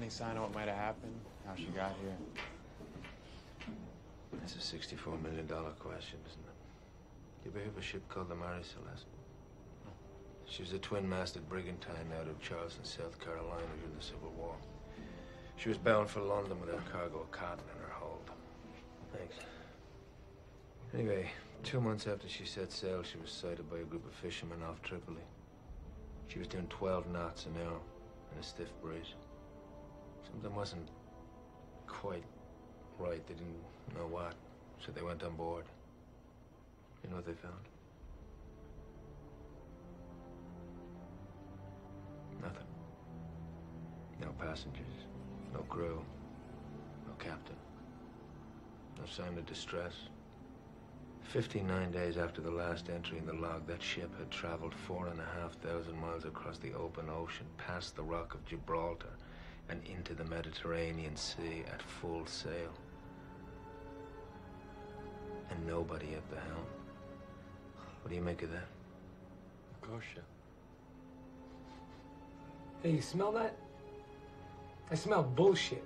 Any sign of what might have happened? How she got here? That's a $64 million question, isn't it? You ever hear of a ship called the Mary Celeste? She was a twin-masted brigantine out of Charleston, South Carolina during the Civil War. She was bound for London with her cargo of cotton in her hold. Thanks. Anyway, 2 months after she set sail, she was sighted by a group of fishermen off Tripoli. She was doing 12 knots an hour in a stiff breeze. Something wasn't quite right. They didn't know what, so they went on board. You know what they found? Nothing. No passengers, no crew, no captain. No sign of distress. 59 days after the last entry in the log, that ship had traveled 4,500 miles across the open ocean, past the Rock of Gibraltar, and into the Mediterranean Sea at full sail. And nobody at the helm. What do you make of that? Gosha. Hey, you smell that? I smell bullshit.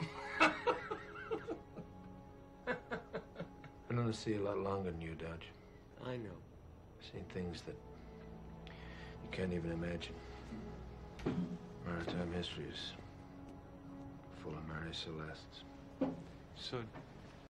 Been on the sea a lot longer than you, Dodge. I know. Seen things that you can't even imagine. Maritime history is full of Mary Celestes. So,